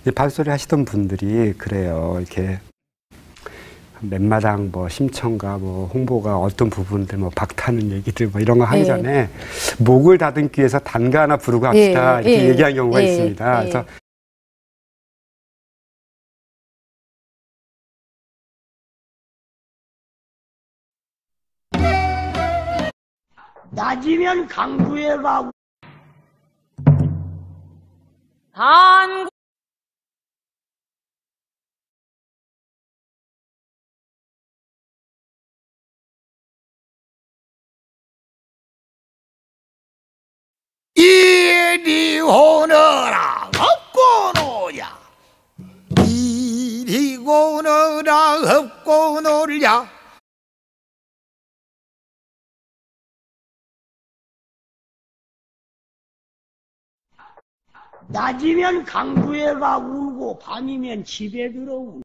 발소리 하시던 분들이 그래요. 이렇게 맨마당 뭐 심청가 뭐 홍보가 어떤 부분들 뭐 박타는 얘기들 뭐 이런 거 하기 전에 목을 다듬기 위해서 단가 하나 부르고 합시다 이렇게 얘기한 경우가 있습니다. 그래서 낮이면 강구에 가고 단 이리 오너라 업고 놀자 이리 오너라 업고 놀자 낮이면 강구에 가 울고 밤이면 집에 들어오고